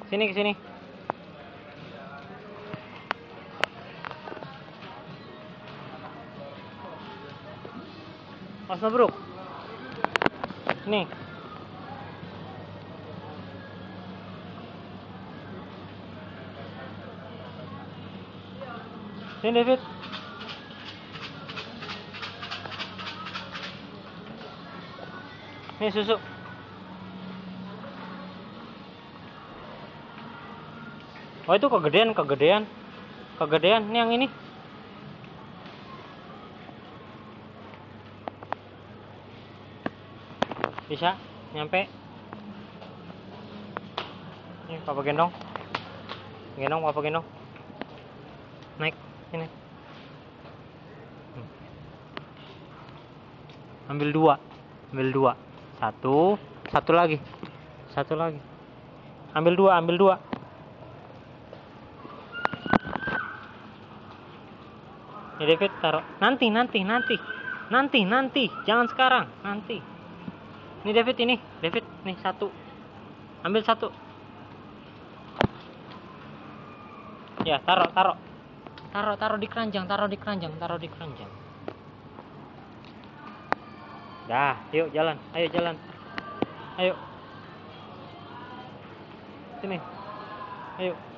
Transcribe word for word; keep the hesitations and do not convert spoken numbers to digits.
Sini ke sini. Mas Mabruk. Nih. Sini David. Nih susu. Oh itu kegedean, kegedean, kegedean. Ini yang ini. Bisa nyampe. Ini papa gendong. Gendong, papa gendong. Naik, ini. Hmm. Ambil dua, ambil dua. Satu, satu lagi, satu lagi. Ambil dua, ambil dua. Ini David taruh. Nanti, nanti, nanti, nanti, nanti. Jangan sekarang, nanti. Ini David ini, David nih satu. Ambil satu. Ya, taruh, taruh. Taruh, taruh di keranjang, taruh di keranjang, taruh di keranjang. Dah, yuk jalan. Ayo jalan. Ayo. Sini. Ayo.